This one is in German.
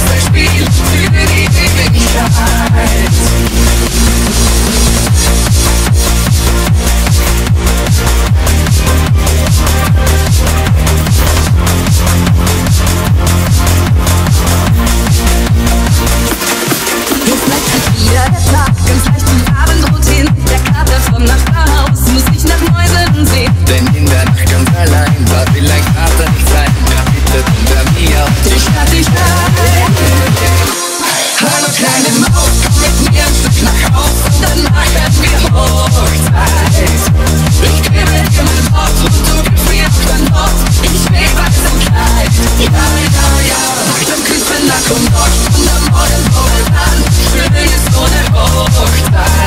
Spiel für die Ewigkeit. Jetzt bleibt halt wieder der Tag, ganz leicht die Abendroutine. Der Kater vom Nachbarhaus muss nicht nach Mäusen sehen. Denn in der Nacht ganz allein war vielleicht Vater nicht sein. Kapitel unter mir. Die Stadt, die Stadt. Hallo kleine Maus, komm mit mir ein Stück nach Haus und dann machen wir Hochzeit. Ich gebe dir mein Wort und du gibst mir auch dein Wort. Ich will was im Kleid. Ja, ja, ja. Dann küsst mir Nack und Nord und am Morgen voll an. Schön ist so eine Hochzeit.